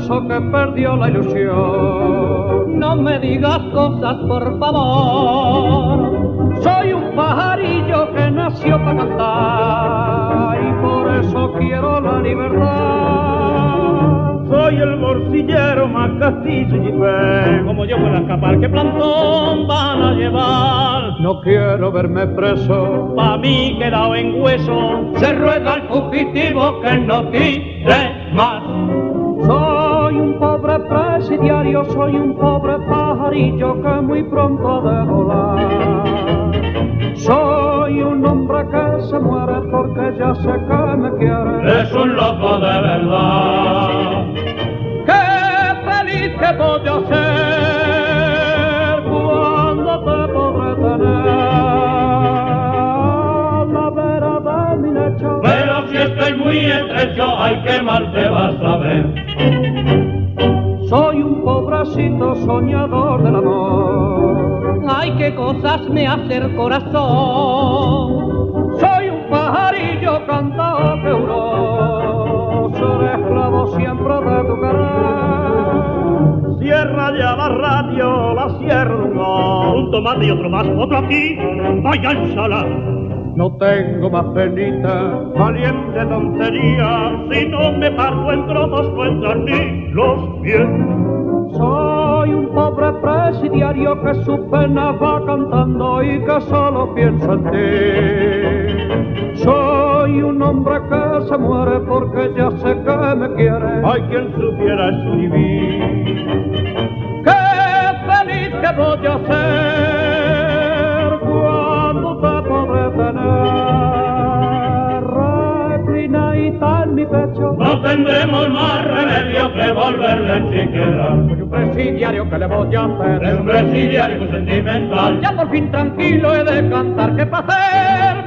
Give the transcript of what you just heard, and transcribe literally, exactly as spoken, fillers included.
eso que perdió la ilusión. No me digas cosas, por favor. Soy un pajarillo que nació para cantar y por eso quiero la libertad. Soy el morcillero más castillo y fe. Como yo pueda escapar, ¿qué plantón van a llevar? No quiero verme preso, Pa' mí quedado en hueso. se ruega al fugitivo que no tire más. Soy un pobre presidiario, soy un pobre pajarillo que muy pronto ha de volar. Soy un hombre que se muere porque ya sé que me quiere. Es un loco de verdad. ¡Qué feliz que voy a ser cuando te podré tener la vera de mi lecho! Pero si estoy muy estrecho, ay, qué mal te vas a ver. Soy un pobrecito soñador del amor. Ay, qué cosas me hace el corazón. Soy un pajarillo cantado que huró, seré esclavo siempre de tu querer. Cierra ya la radio, la cierro. Un tomate y otro más, otro aquí. Vaya ensalada. No tengo más penita, Valiente tontería, si no me parto en trozos, no entran ni los pies. soy un pobre presidiario que su pena va cantando y que solo piensa en ti. Soy un hombre que se muere porque ya sé que me quiere. Hay quien supiera escribir. ¡Qué feliz que voy a ser cuando te podré tener! Reclinadita en mi pecho, No tendremos más remedio que volverle chiquera. soy un presidiario que le voy a hacer. Es un presidiario sentimental. Ya por fin tranquilo he de cantar, que pa' hacer